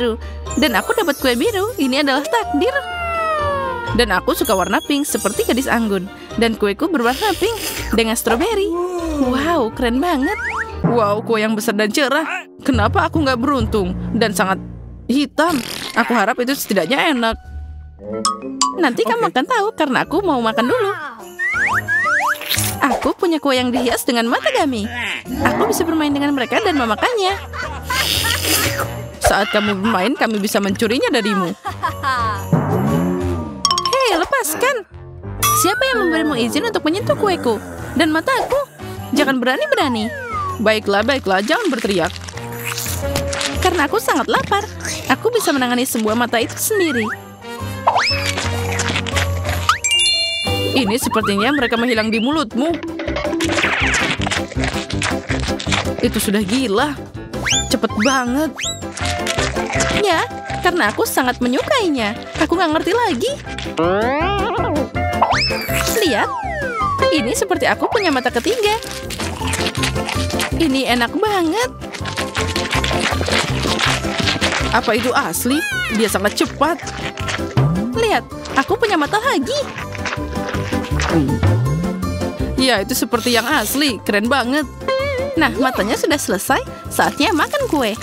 biru. Dan aku dapat kue biru. Ini adalah takdir. Dan aku suka warna pink seperti gadis anggun. Dan kueku berwarna pink dengan stroberi. Wow, keren banget. Wow, kue yang besar dan cerah. Kenapa aku nggak beruntung? Dan sangat hitam. Aku harap itu setidaknya enak. Nanti kamu akan tahu karena aku mau makan dulu. Aku punya kue yang dihias dengan matagami. Aku bisa bermain dengan mereka dan memakannya. Saat kamu bermain, kami bisa mencurinya darimu. Hei, lepaskan. Siapa yang memberimu izin untuk menyentuh kueku? Dan mataku? Jangan berani-berani. Baiklah, jangan berteriak. Karena aku sangat lapar. Aku bisa menangani sebuah mata itu sendiri. Ini sepertinya mereka menghilang di mulutmu. Itu sudah gila. Cepet banget. Ya, karena aku sangat menyukainya. Aku nggak ngerti lagi. Lihat. Ini seperti aku punya mata ketiga. Ini enak banget. Apa itu asli? Dia sangat cepat. Lihat, aku punya mata lagi. Ya, itu seperti yang asli. Keren banget. Nah, matanya sudah selesai. Saatnya makan kue.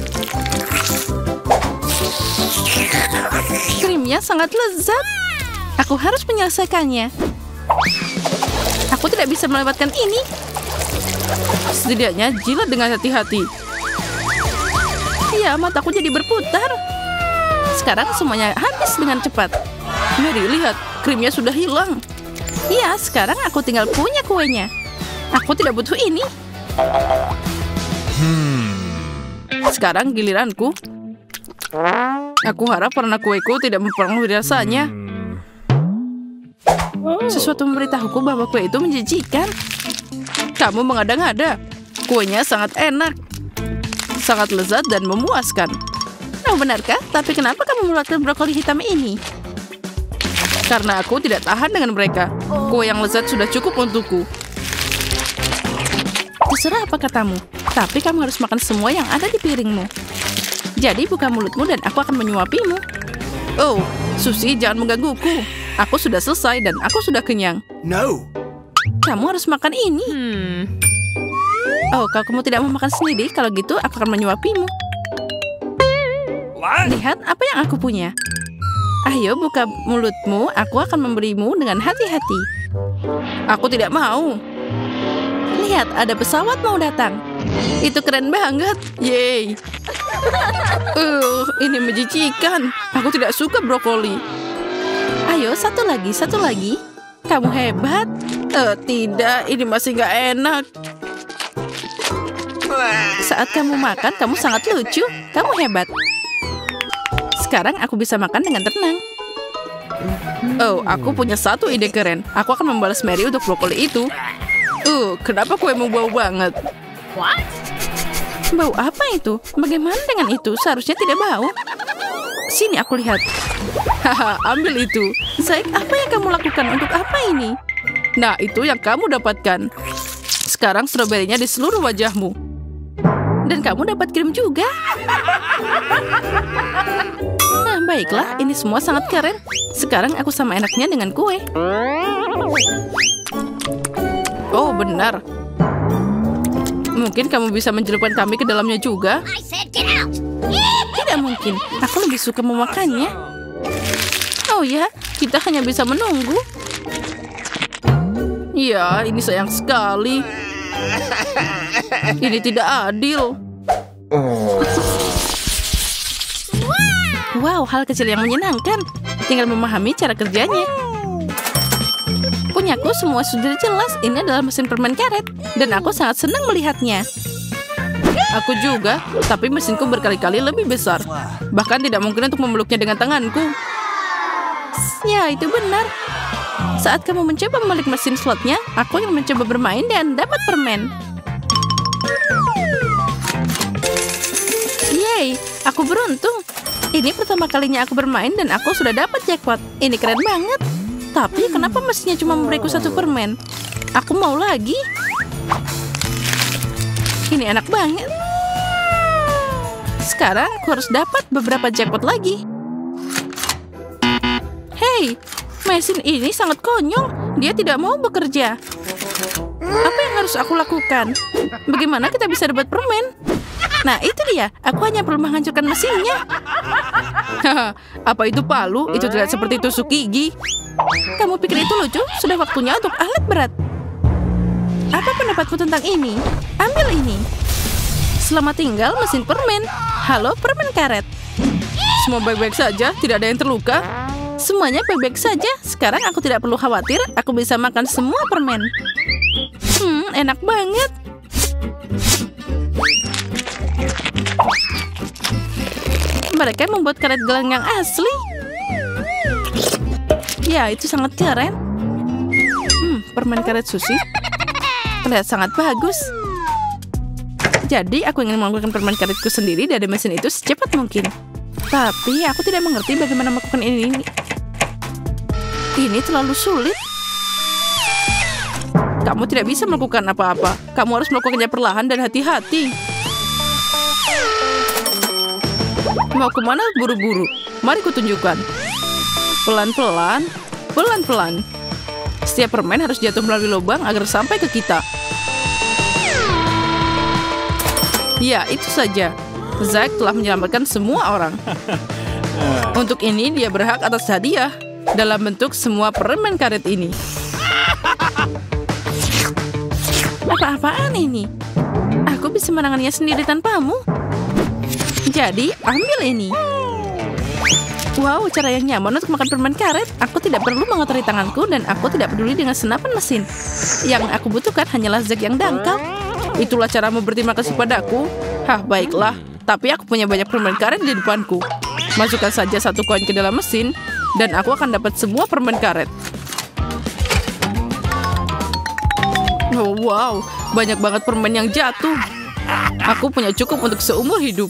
Krimnya sangat lezat. Aku harus menyelesaikannya. Aku tidak bisa melewatkan ini. Setidaknya jilat dengan hati-hati. Ya, mataku jadi berputar. Sekarang semuanya habis dengan cepat. Mary, lihat. Krimnya sudah hilang. Ya, sekarang aku tinggal punya kuenya. Aku tidak butuh ini. Sekarang giliranku. Aku harap warna kueku tidak mempengaruhi rasanya. Sesuatu memberitahuku bahwa kue itu menjijikan. Kamu mengada-ngada. Kuenya sangat enak. Sangat lezat dan memuaskan. Oh, benarkah? Tapi kenapa kamu membuatkan brokoli hitam ini? Karena aku tidak tahan dengan mereka. Kue yang lezat sudah cukup untukku. Terserah apa katamu. Tapi kamu harus makan semua yang ada di piringmu. Jadi buka mulutmu dan aku akan menyuapimu. Oh, Susie, jangan menggangguku. Aku sudah selesai dan aku sudah kenyang. No. Kamu harus makan ini. Oh, kalau kamu tidak mau makan sendiri, kalau gitu aku akan menyuapimu. Lihat apa yang aku punya. Ayo buka mulutmu, aku akan memberimu dengan hati-hati. Aku tidak mau. Lihat, ada pesawat mau datang. Itu keren banget. Yeay. Ini menjijikan. Aku tidak suka brokoli. Ayo, satu lagi. Kamu hebat. Tidak, ini masih nggak enak. Saat kamu makan, kamu sangat lucu. Kamu hebat. Sekarang aku bisa makan dengan tenang. Oh, aku punya satu ide keren. Aku akan membalas Mary untuk brokoli itu. Kenapa kuemu bau banget? Bau apa itu? Bagaimana dengan itu? Seharusnya tidak bau. Sini aku lihat. Haha, ambil itu. Zack, apa yang kamu lakukan? Untuk apa ini? Nah, itu yang kamu dapatkan. Sekarang stroberinya di seluruh wajahmu. Dan kamu dapat krim juga. Nah, baiklah. Ini semua sangat keren. Sekarang aku sama enaknya dengan kue. Oh, benar. Mungkin kamu bisa menjelupkan kami ke dalamnya juga. Tidak mungkin. Aku lebih suka memakannya. Oh ya, kita hanya bisa menunggu. Ya, ini sayang sekali. Ini tidak adil. Wow, hal kecil yang menyenangkan. Tinggal memahami cara kerjanya. Punyaku semua sudah jelas. Ini adalah mesin permen karet. Dan aku sangat senang melihatnya. Aku juga, tapi mesinku berkali-kali lebih besar. Bahkan tidak mungkin untuk memeluknya dengan tanganku. Ya, itu benar. Saat kamu mencoba membalik mesin slotnya, aku yang mencoba bermain dan dapat permen. Yeay, aku beruntung. Ini pertama kalinya aku bermain dan aku sudah dapat jackpot. Ini keren banget. Tapi kenapa mesinnya cuma memberiku satu permen? Aku mau lagi. Ini enak banget. Sekarang aku harus dapat beberapa jackpot lagi. Hei, mesin ini sangat konyol. Dia tidak mau bekerja. Apa yang harus aku lakukan? Bagaimana kita bisa dapat permen? Nah, itu dia. Aku hanya perlu menghancurkan mesinnya. Apa itu palu? Itu tidak seperti tusuk gigi. Kamu pikir itu lucu? Sudah waktunya untuk alat berat. Apa pendapatmu tentang ini? Ambil ini. Selamat tinggal mesin permen. Halo permen karet. Semua baik-baik saja, tidak ada yang terluka. Semuanya baik-baik saja. Sekarang aku tidak perlu khawatir. Aku bisa makan semua permen. Enak banget. Mereka membuat karet gelang yang asli. Ya, itu sangat keren. Permen karet sushi terlihat sangat bagus. Jadi, aku ingin melakukan permen karetku sendiri dari mesin itu secepat mungkin. Tapi, aku tidak mengerti bagaimana melakukan ini. Ini terlalu sulit. Kamu tidak bisa melakukan apa-apa. Kamu harus melakukannya perlahan dan hati-hati. Mau kemana buru-buru? Mari kutunjukkan. Pelan-pelan, pelan-pelan. Setiap permen harus jatuh melalui lubang agar sampai ke kita. Ya, itu saja. Zack telah menyelamatkan semua orang. Untuk ini, dia berhak atas hadiah dalam bentuk semua permen karet ini. Apa-apaan ini? Aku bisa menanganinya sendiri tanpamu. Jadi, ambil ini. Wow, cara yang nyaman untuk makan permen karet. Aku tidak perlu mengotori tanganku dan aku tidak peduli dengan senapan mesin. Yang aku butuhkan hanyalah Zack yang dangkal. Itulah caramu berterima kasih padaku. Baiklah. Tapi aku punya banyak permen karet di depanku. Masukkan saja satu koin ke dalam mesin dan aku akan dapat semua permen karet. Oh, wow, banyak banget permen yang jatuh. Aku punya cukup untuk seumur hidup.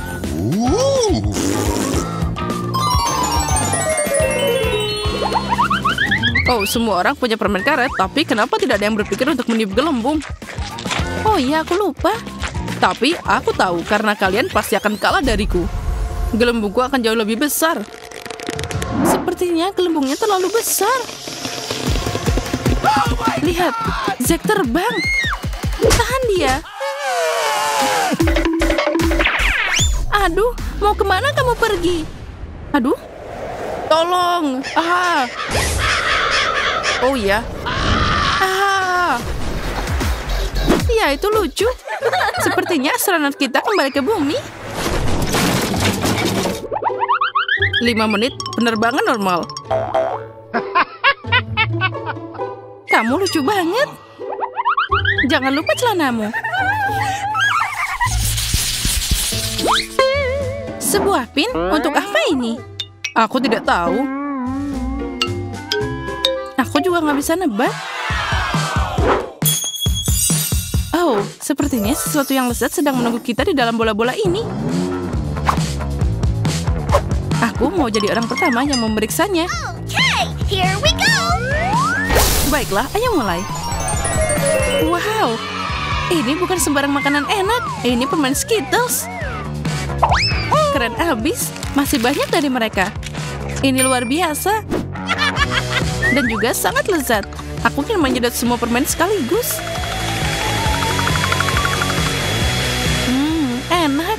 Oh, semua orang punya permen karet, tapi kenapa tidak ada yang berpikir untuk meniup gelembung? Oh iya, aku lupa. Tapi aku tahu karena kalian pasti akan kalah dariku. Gelembungku akan jauh lebih besar. Sepertinya gelembungnya terlalu besar. Lihat, Zack terbang. Tahan dia. Aduh, mau kemana kamu pergi? Aduh, tolong. Oh ya. Ya, itu lucu. Sepertinya astronot kita kembali ke bumi. 5 menit penerbangan normal. Kamu lucu banget. Jangan lupa celanamu. Sebuah pin? Untuk apa ini? Aku tidak tahu. Aku juga nggak bisa nebak. Oh, sepertinya sesuatu yang lezat sedang menunggu kita di dalam bola-bola ini. Aku mau jadi orang pertama yang memeriksanya. Okay, here we go. Baiklah, ayo mulai. Wow, ini bukan sembarang makanan enak. Ini permen Skittles. Keren abis, masih banyak dari mereka. Ini luar biasa. Dan juga sangat lezat. Aku ingin menyedot semua permen sekaligus. Enak.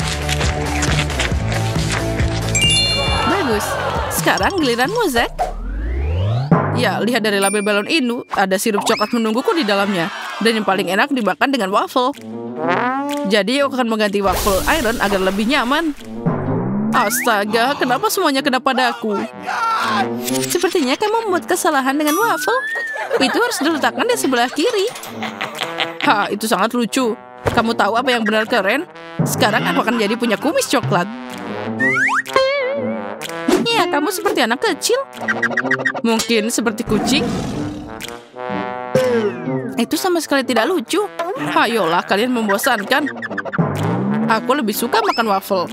Bagus. Sekarang giliranmu, Zack. Ya, lihat dari label balon ini, ada sirup coklat menungguku di dalamnya. Dan yang paling enak dimakan dengan waffle. Jadi aku akan mengganti waffle iron agar lebih nyaman. Astaga, kenapa semuanya kena padaku? Sepertinya kamu membuat kesalahan dengan waffle. Itu harus diletakkan di sebelah kiri. Itu sangat lucu. Kamu tahu apa yang benar keren? Sekarang aku akan jadi punya kumis coklat. Ya, kamu seperti anak kecil. Mungkin seperti kucing. Itu sama sekali tidak lucu. Ayolah, kalian membosankan. Aku lebih suka makan waffle.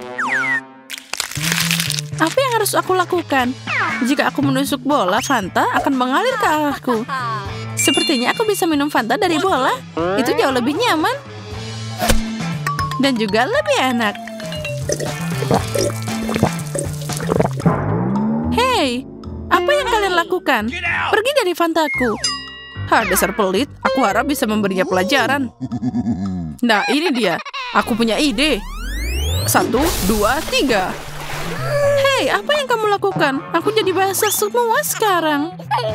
Apa yang harus aku lakukan? Jika aku menusuk bola, Fanta akan mengalir ke arahku. Sepertinya aku bisa minum Fanta dari bola. Itu jauh lebih nyaman. Dan juga lebih enak. Hei, apa yang kalian lakukan? Pergi dari Fantaku. Dasar pelit, aku harap bisa memberinya pelajaran. Nah, ini dia. Aku punya ide. 1, 2, 3. Hei, apa yang kamu lakukan? Aku jadi basah semua sekarang.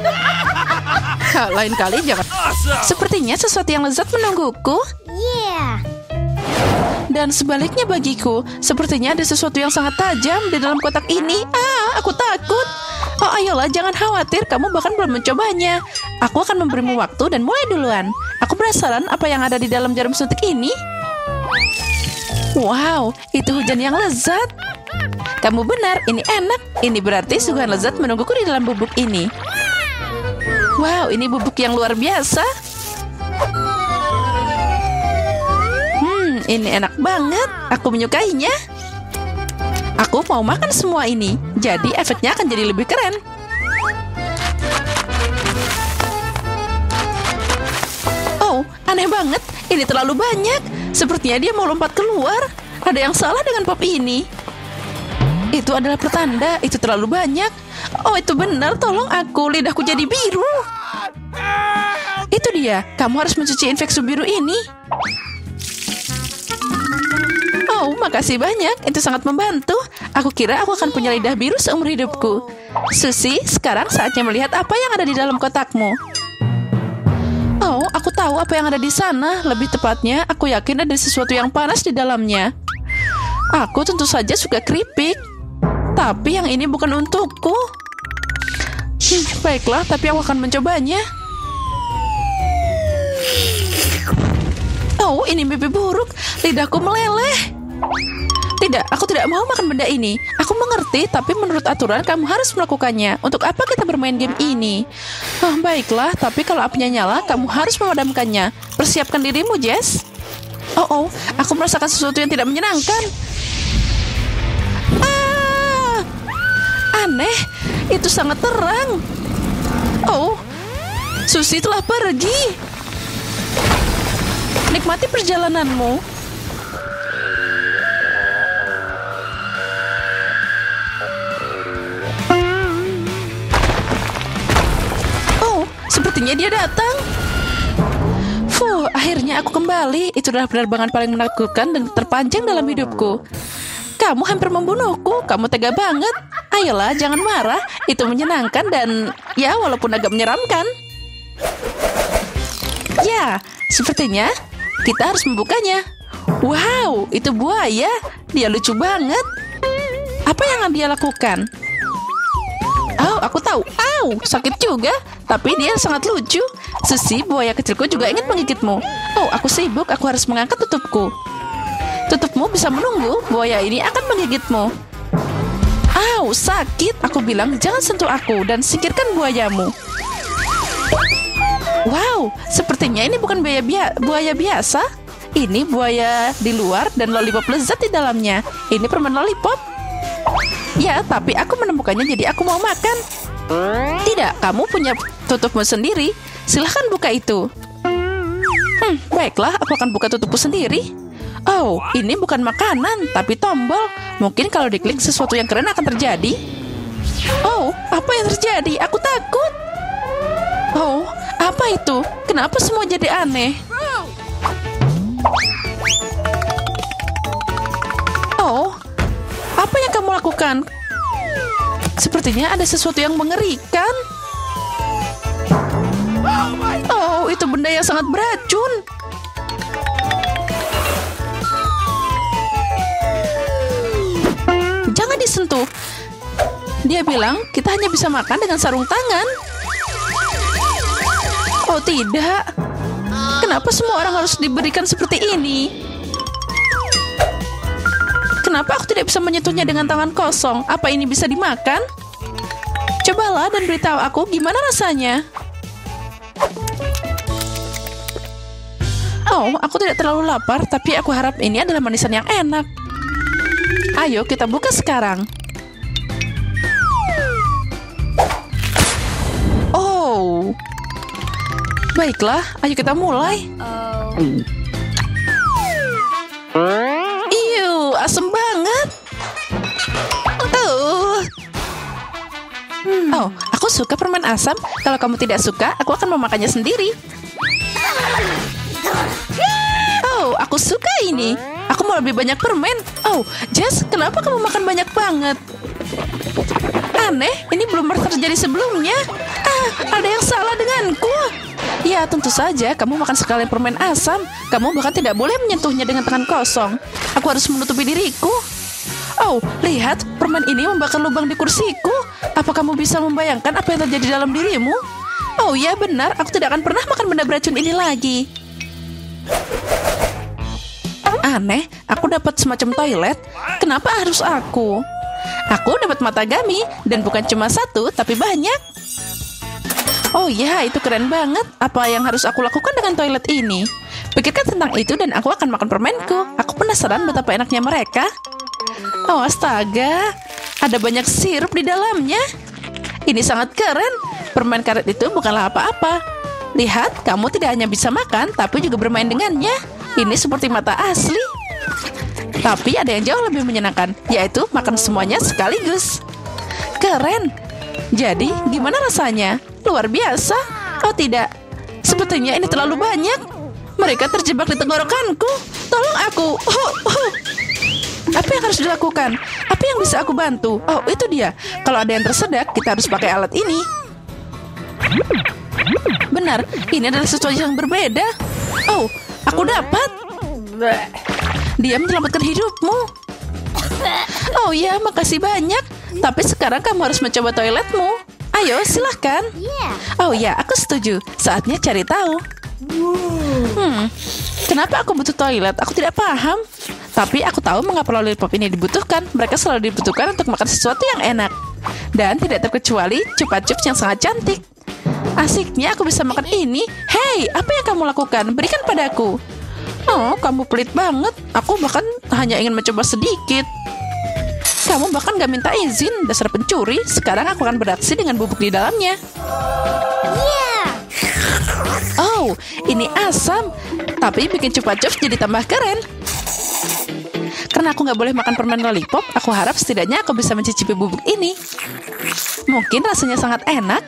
Lain kali jangan. Sepertinya sesuatu yang lezat menungguku. Yeah. Dan sebaliknya bagiku, sepertinya ada sesuatu yang sangat tajam di dalam kotak ini. Aku takut. Oh, ayolah, jangan khawatir, kamu bahkan belum mencobanya. Aku akan memberimu waktu dan mulai duluan. Aku penasaran apa yang ada di dalam jarum suntik ini. Wow, itu hujan yang lezat. Kamu benar, ini enak. Ini berarti suguhan lezat menungguku di dalam bubuk ini. Wow, ini bubuk yang luar biasa. Ini enak banget. Aku menyukainya. Aku mau makan semua ini. Jadi efeknya akan jadi lebih keren. Oh, aneh banget. Ini terlalu banyak. Sepertinya dia mau lompat keluar. Ada yang salah dengan pop ini. Itu adalah pertanda. Itu terlalu banyak. Oh, itu benar. Tolong aku. Lidahku jadi biru. Itu dia. Kamu harus mencuci infeksi biru ini. Oh, makasih banyak. Itu sangat membantu. Aku kira aku akan punya lidah biru seumur hidupku. Susie, sekarang saatnya melihat apa yang ada di dalam kotakmu. Oh, aku tahu apa yang ada di sana. Lebih tepatnya, aku yakin ada sesuatu yang panas di dalamnya. Aku tentu saja suka keripik. Tapi yang ini bukan untukku. Baiklah, tapi aku akan mencobanya. Oh, ini mimpi buruk. Lidahku meleleh. Tidak, aku tidak mau makan benda ini. Aku mengerti, tapi menurut aturan kamu harus melakukannya. Untuk apa kita bermain game ini? Baiklah, tapi kalau apinya nyala, kamu harus memadamkannya. Persiapkan dirimu, Jess. Oh, aku merasakan sesuatu yang tidak menyenangkan. Aneh, itu sangat terang. Oh, Susie telah pergi. Nikmati perjalananmu. Sepertinya dia datang. Akhirnya aku kembali. Itu adalah penerbangan paling menakutkan dan terpanjang dalam hidupku. Kamu hampir membunuhku. Kamu tega banget. Ayolah, jangan marah. Itu menyenangkan dan ya, walaupun agak menyeramkan. Ya, sepertinya kita harus membukanya. Wow, itu buaya. Dia lucu banget. Apa yang dia lakukan? Oh, aku tahu. Sakit juga. Tapi dia sangat lucu. Susie, buaya kecilku juga ingin menggigitmu. Oh, aku sibuk. Aku harus mengangkat tutupku. Tutupmu bisa menunggu. Buaya ini akan menggigitmu. Sakit. Aku bilang jangan sentuh aku dan singkirkan buayamu. Wow, sepertinya ini bukan buaya biasa. Ini buaya di luar dan lollipop lezat di dalamnya. Ini permen lollipop. Ya, tapi aku menemukannya jadi aku mau makan. Tidak, kamu punya tutupmu sendiri. Silahkan buka itu. Baiklah, aku akan buka tutupku sendiri. Oh, ini bukan makanan, tapi tombol. Mungkin kalau diklik sesuatu yang keren akan terjadi. Oh, apa yang terjadi? Aku takut. Oh, apa itu? Kenapa semua jadi aneh? Oh, apa yang kamu lakukan? Sepertinya ada sesuatu yang mengerikan. Oh, itu benda yang sangat beracun. Jangan disentuh. Dia bilang kita hanya bisa makan dengan sarung tangan. Oh tidak. Kenapa semua orang harus diberikan seperti ini? Kenapa aku tidak bisa menyentuhnya dengan tangan kosong? Apa ini bisa dimakan? Cobalah dan beritahu aku gimana rasanya. Oh, aku tidak terlalu lapar, tapi aku harap ini adalah manisan yang enak. Ayo kita buka sekarang. Oh, baiklah, ayo kita mulai. Asem banget. Oh, aku suka permen asam. Kalau kamu tidak suka, aku akan memakannya sendiri. Oh, aku suka ini. Aku mau lebih banyak permen. Oh, Jess, kenapa kamu makan banyak banget? Aneh, ini belum pernah terjadi sebelumnya. Ada yang salah denganku. Ya, tentu saja kamu makan sekalian permen asam. Kamu bahkan tidak boleh menyentuhnya dengan tangan kosong. Aku harus menutupi diriku. Oh, lihat, permen ini membakar lubang di kursiku. Apa kamu bisa membayangkan apa yang terjadi dalam dirimu? Oh ya, benar, aku tidak akan pernah makan benda beracun ini lagi. Aneh, aku dapat semacam toilet. Kenapa harus aku? Aku dapat matagami, dan bukan cuma satu, tapi banyak. Oh ya, itu keren banget. Apa yang harus aku lakukan dengan toilet ini? Pikirkan tentang itu dan aku akan makan permenku. Aku penasaran betapa enaknya mereka. Oh, astaga. Ada banyak sirup di dalamnya. Ini sangat keren. Permen karet itu bukanlah apa-apa. Lihat, kamu tidak hanya bisa makan, tapi juga bermain dengannya. Ini seperti mata asli. Tapi ada yang jauh lebih menyenangkan, yaitu makan semuanya sekaligus. Keren. Jadi, gimana rasanya? Luar biasa. Oh tidak, sepertinya ini terlalu banyak. Mereka terjebak di tenggorokanku. Tolong aku. Apa yang harus dilakukan? Apa yang bisa aku bantu? Oh, itu dia. Kalau ada yang tersedak, kita harus pakai alat ini. Benar, ini adalah sesuatu yang berbeda. Oh, aku dapat. Dia menyelamatkan hidupmu. Oh ya, makasih banyak. Tapi sekarang kamu harus mencoba toiletmu. Ayo, silahkan. Oh ya, aku setuju. Saatnya cari tahu. Kenapa aku butuh toilet? Aku tidak paham. Tapi aku tahu mengapa lollipop ini dibutuhkan. Mereka selalu dibutuhkan untuk makan sesuatu yang enak. Dan tidak terkecuali Chupa Chups yang sangat cantik. Asiknya aku bisa makan ini. Hei, apa yang kamu lakukan? Berikan padaku. Oh, kamu pelit banget. Aku bahkan hanya ingin mencoba sedikit. Kamu bahkan gak minta izin, dasar pencuri. Sekarang aku akan beraksi dengan bubuk di dalamnya. Oh, ini asam. Tapi bikin Chupa Chups jadi tambah keren. Karena aku gak boleh makan permen lollipop, aku harap setidaknya aku bisa mencicipi bubuk ini. Mungkin rasanya sangat enak.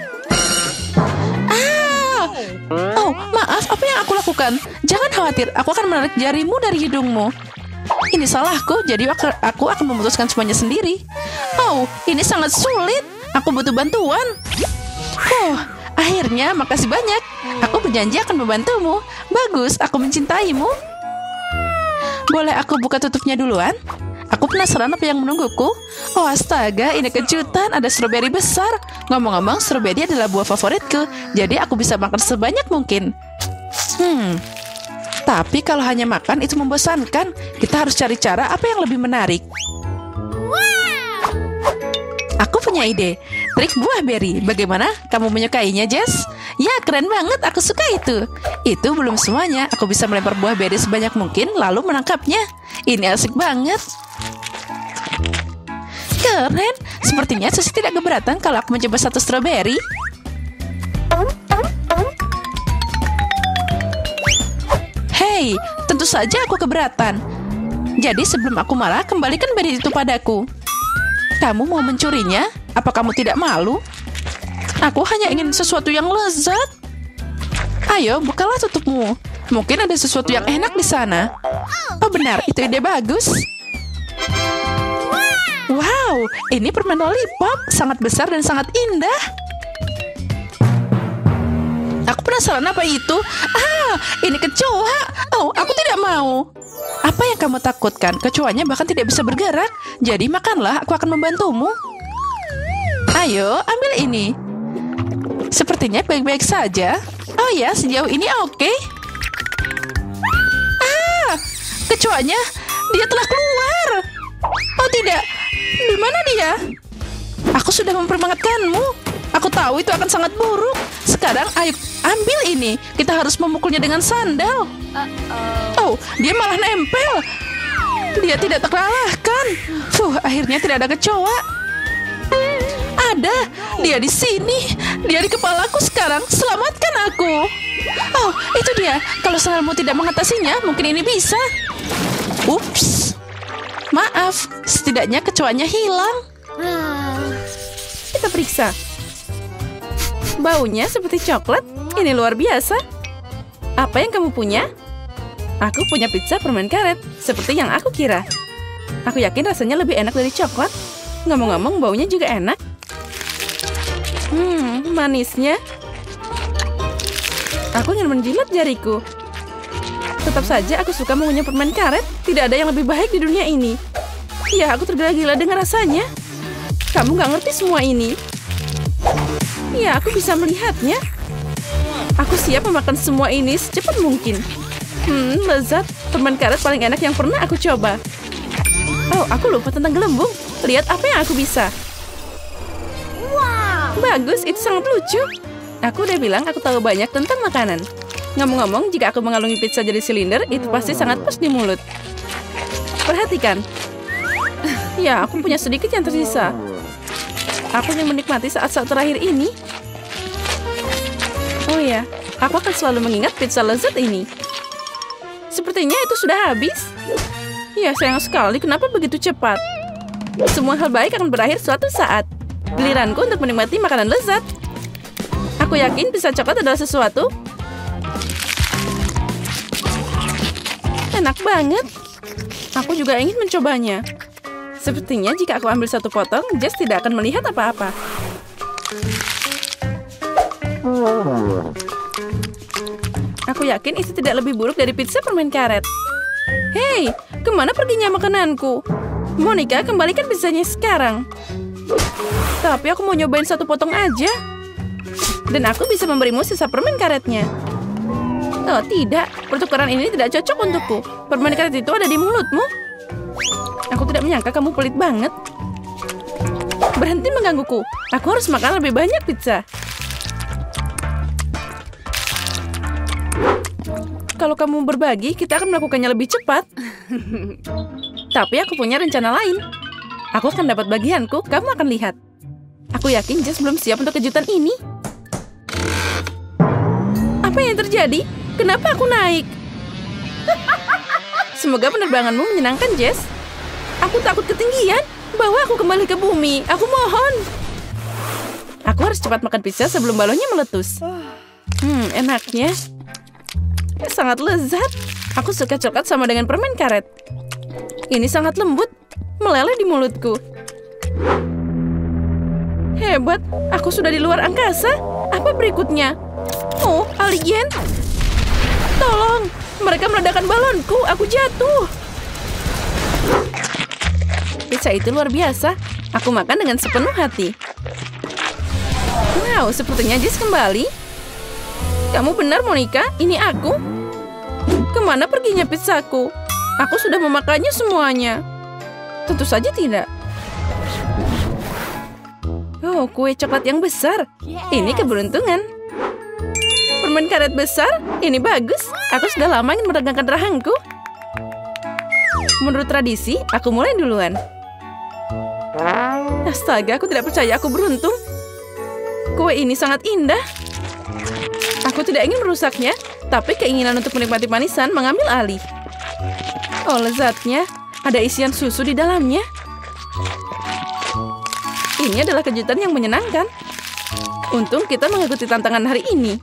Oh, maaf, apa yang aku lakukan? Jangan khawatir, aku akan menarik jarimu dari hidungmu. Ini salahku, jadi aku akan memutuskan semuanya sendiri. Oh, ini sangat sulit. Aku butuh bantuan. Akhirnya, makasih banyak. Aku berjanji akan membantumu. Bagus, aku mencintaimu. Boleh aku buka tutupnya duluan? Aku penasaran apa yang menungguku. Oh astaga, ini kejutan. Ada stroberi besar. Ngomong-ngomong, stroberi adalah buah favoritku. Jadi aku bisa makan sebanyak mungkin. Tapi kalau hanya makan itu membosankan. Kita harus cari cara apa yang lebih menarik. Aku punya ide. Trik buah beri. Bagaimana? Kamu menyukainya, Jess? Ya, keren banget. Aku suka itu. Itu belum semuanya. Aku bisa melempar buah beri sebanyak mungkin lalu menangkapnya. Ini asik banget. Keren. Sepertinya Susi tidak keberatan kalau aku mencoba satu stroberi. Hei, tentu saja aku keberatan. Jadi sebelum aku marah, kembalikan beri itu padaku. Kamu mau mencurinya? Apa kamu tidak malu? Aku hanya ingin sesuatu yang lezat. Ayo, bukalah tutupmu. Mungkin ada sesuatu yang enak di sana. Oh benar, itu ide bagus. Wow, ini permen lollipop. Sangat besar dan sangat indah. Aku penasaran apa itu. Ini kecoa. Oh, aku tidak mau. Apa yang kamu takutkan? Kecoanya bahkan tidak bisa bergerak. Jadi makanlah, aku akan membantumu. Ayo, ambil ini. Sepertinya baik-baik saja. Oh ya, sejauh ini oke. Kecoanya, dia telah keluar. Oh tidak, di mana dia? Aku sudah memperingatkanmu. Aku tahu itu akan sangat buruk. Sekarang ayo ambil ini. Kita harus memukulnya dengan sandal. Oh, dia malah nempel. Dia tidak terkalahkan. Akhirnya tidak ada kecoa. Ada, dia di sini. Dia di kepalaku sekarang. Selamatkan aku. Oh, itu dia. Kalau sandalmu tidak mengatasinya, mungkin ini bisa. Ups. Maaf, setidaknya kecoanya hilang. kita periksa. Baunya seperti coklat. Ini luar biasa. Apa yang kamu punya? Aku punya pizza permen karet, seperti yang aku kira. Aku yakin rasanya lebih enak dari coklat. Ngomong-ngomong, baunya juga enak. Manisnya. Aku ingin menjilat jariku. Tetap saja aku suka mengunyah permen karet. Tidak ada yang lebih baik di dunia ini. Ya, aku tergila-gila dengan rasanya. Kamu nggak ngerti semua ini. Ya, aku bisa melihatnya. Aku siap memakan semua ini secepat mungkin. Lezat. Permen karet paling enak yang pernah aku coba. Oh, aku lupa tentang gelembung. Lihat apa yang aku bisa. Wow. Bagus, itu sangat lucu. Aku udah bilang aku tahu banyak tentang makanan. Ngomong-ngomong, jika aku mengalungi pizza jadi silinder, itu pasti sangat pas di mulut. Perhatikan. Ya, aku punya sedikit yang tersisa. Aku ingin menikmati saat-saat terakhir ini. Oh ya, aku akan selalu mengingat pizza lezat ini. Sepertinya itu sudah habis. Ya, sayang sekali. Kenapa begitu cepat? Semua hal baik akan berakhir suatu saat. Giliranku untuk menikmati makanan lezat. Aku yakin pizza coklat adalah sesuatu. Enak banget. Aku juga ingin mencobanya. Sepertinya jika aku ambil satu potong, Jess tidak akan melihat apa-apa. Aku yakin itu tidak lebih buruk dari pizza permen karet. Hei, kemana perginya makananku? Monica, kembalikan pizzanya sekarang. Tapi aku mau nyobain satu potong aja. Dan aku bisa memberimu sisa permen karetnya. Oh tidak, pertukaran ini tidak cocok untukku. Permen karet itu ada di mulutmu. Aku tidak menyangka kamu pelit banget. Berhenti menggangguku. Aku harus makan lebih banyak pizza. Kalau kamu berbagi, kita akan melakukannya lebih cepat. Tapi aku punya rencana lain. Aku akan dapat bagianku, kamu akan lihat. Aku yakin Jess belum siap untuk kejutan ini. Apa yang terjadi? Kenapa aku naik? Semoga penerbanganmu menyenangkan, Jess. Aku takut ketinggian. Bawa aku kembali ke bumi. Aku mohon. Aku harus cepat makan pizza sebelum balonnya meletus. Enaknya. Sangat lezat. Aku suka coklat sama dengan permen karet. Ini sangat lembut. Meleleh di mulutku. Hebat. Aku sudah di luar angkasa. Apa berikutnya? Oh, alien. Tolong. Mereka meledakkan balonku. Aku jatuh. Pizza itu luar biasa. Aku makan dengan sepenuh hati. Wow, sepertinya Jess kembali. Kamu benar, Monica. Ini aku. Kemana perginya pizzaku? Aku sudah memakannya semuanya. Tentu saja tidak. Oh, kue coklat yang besar. Ini keberuntungan. Permen karet besar. Ini bagus. Aku sudah lama ingin meregangkan rahangku. Menurut tradisi, aku mulai duluan. Astaga, aku tidak percaya aku beruntung. Kue ini sangat indah. Aku tidak ingin merusaknya, tapi keinginan untuk menikmati manisan mengambil alih. Oh, lezatnya. Ada isian susu di dalamnya. Ini adalah kejutan yang menyenangkan. Untung kita mengikuti tantangan hari ini.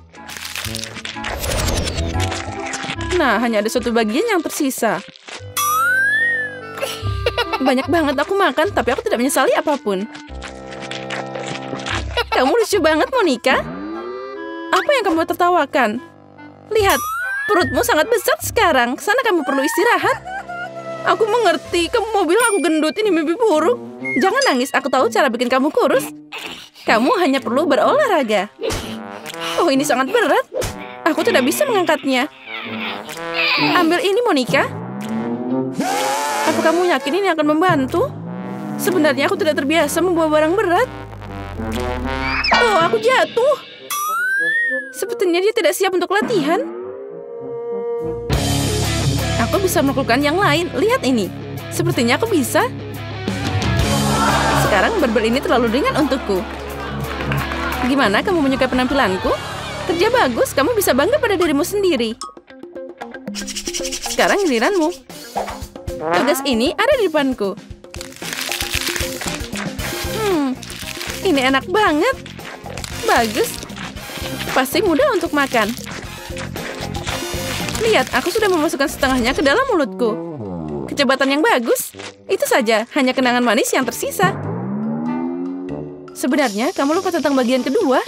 Nah, hanya ada satu bagian yang tersisa. Banyak banget aku makan, tapi aku tidak menyesali apapun. Kamu lucu banget, Monica. Apa yang kamu tertawakan? Lihat, perutmu sangat besar sekarang. Sana kamu perlu istirahat. Aku mengerti, kamu mau bilang aku gendut, ini mimpi buruk. Jangan nangis, aku tahu cara bikin kamu kurus. Kamu hanya perlu berolahraga. Oh, ini sangat berat. Aku tidak bisa mengangkatnya. Ambil ini, Monica. Apa kamu yakin ini akan membantu? Sebenarnya aku tidak terbiasa membawa barang berat. Oh, aku jatuh. Sepertinya dia tidak siap untuk latihan. Aku bisa melakukan yang lain. Lihat ini. Sepertinya aku bisa. Sekarang barbel ini terlalu ringan untukku. Gimana kamu menyukai penampilanku? Kerja bagus, kamu bisa bangga pada dirimu sendiri. Sekarang giliranmu. Tugas ini ada di depanku. Ini enak banget. Bagus. Pasti mudah untuk makan. Lihat, aku sudah memasukkan setengahnya ke dalam mulutku. Kecepatan yang bagus. Itu saja, hanya kenangan manis yang tersisa. Sebenarnya, kamu lupa tentang bagian kedua.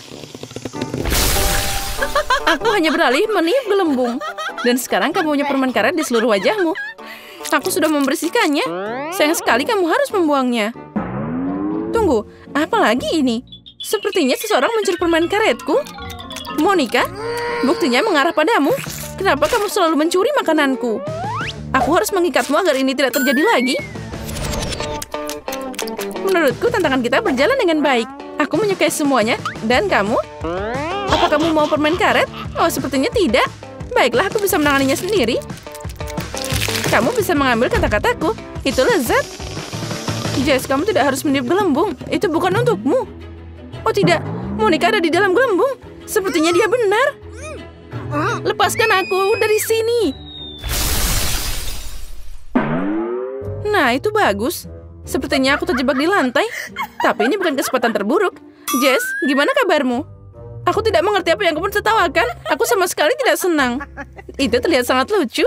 Aku hanya beralih meniup gelembung. Dan sekarang kamu punya permen karet di seluruh wajahmu. Aku sudah membersihkannya. Sayang sekali kamu harus membuangnya. Tunggu, apa lagi ini? Sepertinya seseorang mencuri permen karetku. Monica, buktinya mengarah padamu. Kenapa kamu selalu mencuri makananku? Aku harus mengikatmu agar ini tidak terjadi lagi. Menurutku tantangan kita berjalan dengan baik. Aku menyukai semuanya. Dan kamu? Apa kamu mau permen karet? Oh, sepertinya tidak. Baiklah, aku bisa menanganinya sendiri. Kamu bisa mengambil kata-kataku. Itu lezat. Jess, kamu tidak harus meniup gelembung. Itu bukan untukmu. Oh tidak, Monica ada di dalam gelembung. Sepertinya dia benar. Lepaskan aku dari sini. Nah, itu bagus. Sepertinya aku terjebak di lantai. Tapi ini bukan kesempatan terburuk. Jess, gimana kabarmu? Aku tidak mengerti apa yang kamu tertawakan. Aku sama sekali tidak senang. Itu terlihat sangat lucu.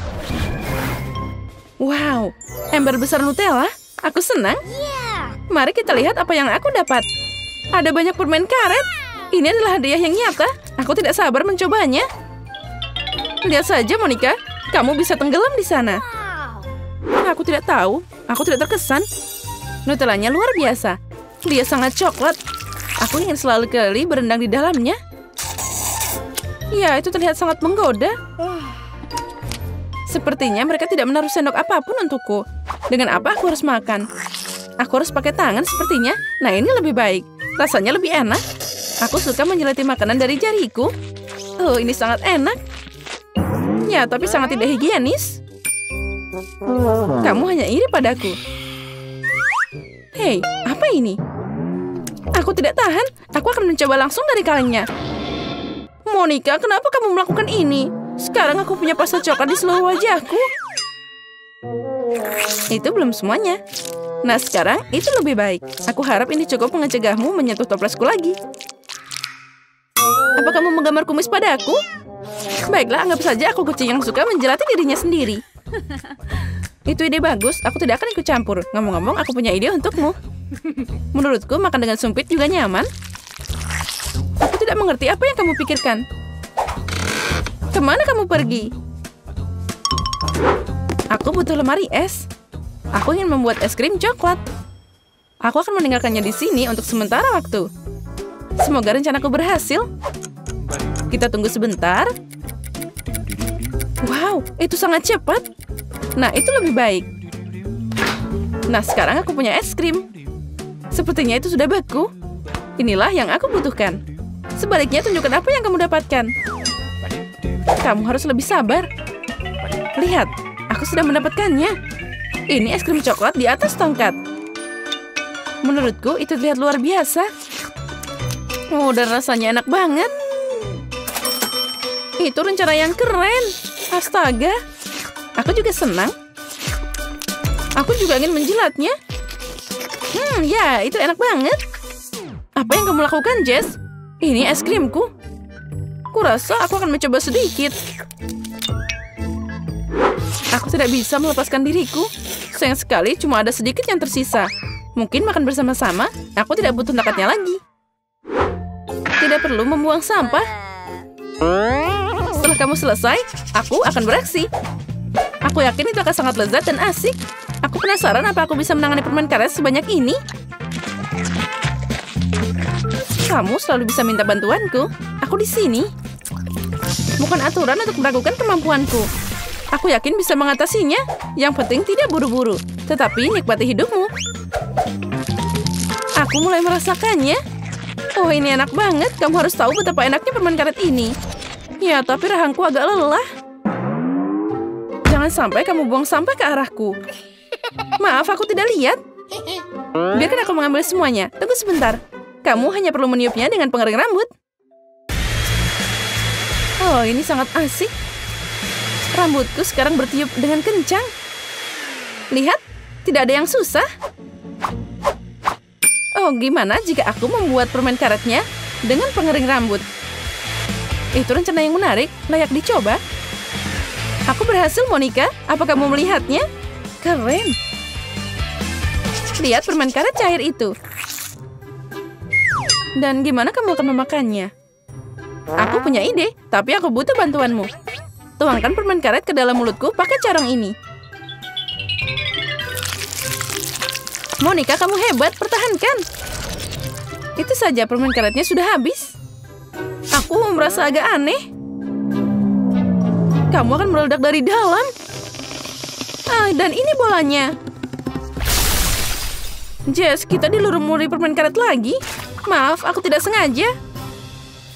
Wow, ember besar Nutella. Aku senang. Mari kita lihat apa yang aku dapat. Ada banyak permen karet. Ini adalah hadiah yang nyata. Aku tidak sabar mencobanya. Lihat saja, Monica. Kamu bisa tenggelam di sana. Aku tidak tahu. Aku tidak terkesan. Nutellanya luar biasa. Dia sangat coklat. Aku ingin selalu kali berendang di dalamnya. Ya, itu terlihat sangat menggoda. Sepertinya mereka tidak menaruh sendok apapun untukku. Dengan apa aku harus makan? Aku harus pakai tangan sepertinya. Nah, ini lebih baik. Rasanya lebih enak. Aku suka menjelati makanan dari jariku. Oh, ini sangat enak. Ya, tapi sangat tidak higienis. Kamu hanya iri padaku. Hei, apa ini? Aku tidak tahan. Aku akan mencoba langsung dari kalengnya. Monica, kenapa kamu melakukan ini? Sekarang aku punya pasta coklat di seluruh wajahku. Itu belum semuanya. Nah, sekarang itu lebih baik. Aku harap ini cukup mencegahmu menyentuh toplesku lagi. Apa kamu menggambar kumis padaku? Baiklah, anggap saja aku kucing yang suka menjelati dirinya sendiri. Itu ide bagus. Aku tidak akan ikut campur. Ngomong-ngomong, aku punya ide untukmu. Menurutku, makan dengan sumpit juga nyaman. Aku tidak mengerti apa yang kamu pikirkan. Kemana kamu pergi? Aku butuh lemari es. Aku ingin membuat es krim coklat. Aku akan meninggalkannya di sini untuk sementara waktu. Semoga rencanaku berhasil. Kita tunggu sebentar. Wow, itu sangat cepat. Nah, itu lebih baik. Nah, sekarang aku punya es krim. Sepertinya itu sudah beku. Inilah yang aku butuhkan. Sebaliknya, tunjukkan apa yang kamu dapatkan. Kamu harus lebih sabar. Lihat, aku sudah mendapatkannya. Ini es krim coklat di atas tongkat. Menurutku, itu terlihat luar biasa. Oh, dan rasanya enak banget. Itu rencana yang keren. Astaga. Aku juga senang. Aku juga ingin menjilatnya. Ya, itu enak banget. Apa yang kamu lakukan, Jess? Ini es krimku. Kurasa aku akan mencoba sedikit. Aku tidak bisa melepaskan diriku. Sayang sekali, cuma ada sedikit yang tersisa. Mungkin makan bersama-sama, aku tidak butuh tongkatnya lagi. Tidak perlu membuang sampah. Setelah kamu selesai, aku akan beraksi. Aku yakin itu akan sangat lezat dan asik. Aku penasaran apa aku bisa menangani permen karet sebanyak ini. Kamu selalu bisa minta bantuanku. Aku di sini. Bukan aturan untuk meragukan kemampuanku. Aku yakin bisa mengatasinya. Yang penting tidak buru-buru. Tetapi nikmati hidupmu. Aku mulai merasakannya. Oh, ini enak banget. Kamu harus tahu betapa enaknya permen karet ini. Ya, tapi rahangku agak lelah. Jangan sampai kamu buang sampah ke arahku. Maaf, aku tidak lihat. Biarkan aku mengambil semuanya. Tunggu sebentar. Kamu hanya perlu meniupnya dengan pengering rambut. Oh, ini sangat asik. Rambutku sekarang bertiup dengan kencang. Lihat, tidak ada yang susah. Oh, gimana jika aku membuat permen karetnya dengan pengering rambut? Itu rencana yang menarik, layak dicoba. Aku berhasil, Monica. Apa kamu melihatnya? Keren. Lihat permen karet cair itu. Dan gimana kamu akan memakannya? Aku punya ide, tapi aku butuh bantuanmu. Tuangkan permen karet ke dalam mulutku pakai corong ini. Monica, kamu hebat, pertahankan. Itu saja, permen karetnya sudah habis. Aku merasa agak aneh. Kamu akan meledak dari dalam. Dan ini bolanya. Jess, kita dilumuri permen karet lagi. Maaf, aku tidak sengaja.